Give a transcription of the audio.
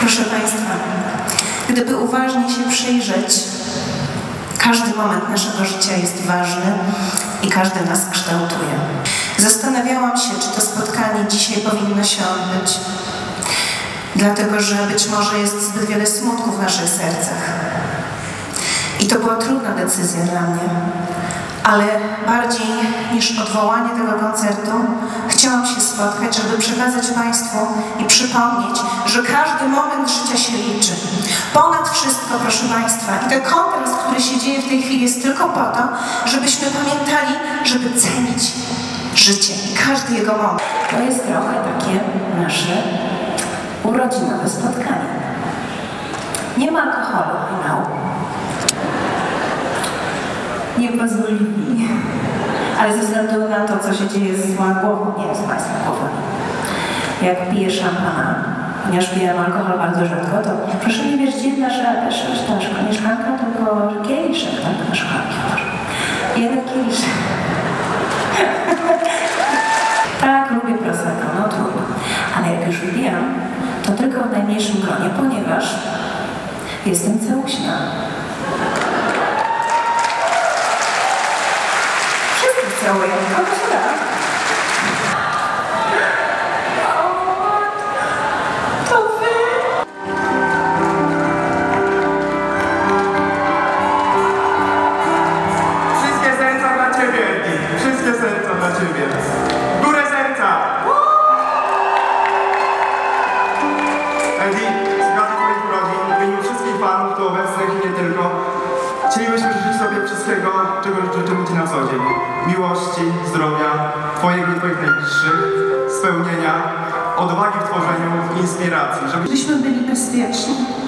Proszę Państwa, gdyby uważnie się przyjrzeć, każdy moment naszego życia jest ważny i każdy nas kształtuje. Zastanawiałam się, czy to spotkanie dzisiaj powinno się odbyć, dlatego że być może jest zbyt wiele smutku w naszych sercach. I to była trudna decyzja dla mnie, ale bardziej niż odwołanie tego koncertu chciałam się spotkać, żeby przekazać Państwu i przypomnieć, że każdy moment życia się liczy. Ponad wszystko, proszę Państwa. I ten kontrast, który się dzieje w tej chwili, jest tylko po to, żebyśmy pamiętali, żeby cenić życie i każdy jego moment. To jest trochę takie nasze urodzinowe spotkanie. Nie ma alkoholu, nie pozwolili. Ale ze względu na to, co się dzieje z moją głową, nie z Państwa głową. Jak piję szampana, ponieważ piję alkohol bardzo rzadko, to proszę nie wierzyć, jedna nie szklanka, tylko kieliszek, tak, na szklanki. Jeden kieliszek. Tak, lubię prosecco, no trudno. Ale jak już wypijam, to tylko w najmniejszym gronie, ponieważ jestem całuśna. Wszyscy całują, kogo się da? To wy! Wszystkie serca dla Ciebie, Eddie. Wszystkie serca dla Ciebie. W górę serca! Eddie, z okazji Twoich urodzin, w imieniu wszystkich fanów tu obecnych i nie tylko, chcielibyśmy życzyć Sobie wszystkiego, czego życzymy Ci na co dzień. Miłości, zdrowia, Twojego i Twoich najbliższych, spełnienia, odwagi w tworzeniu, inspiracji. Żebyśmy byli bezpieczni.